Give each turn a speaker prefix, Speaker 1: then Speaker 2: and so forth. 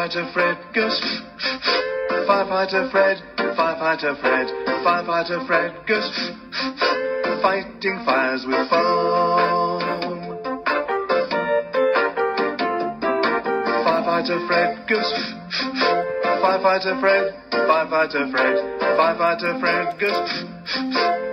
Speaker 1: Firefighter Fred goes. Firefighter Fred, Firefighter Fred, Firefighter Fred goes fighting fires with foam. Firefighter Fred goes. Firefighter Fred, Firefighter Fred, Firefighter Fred goes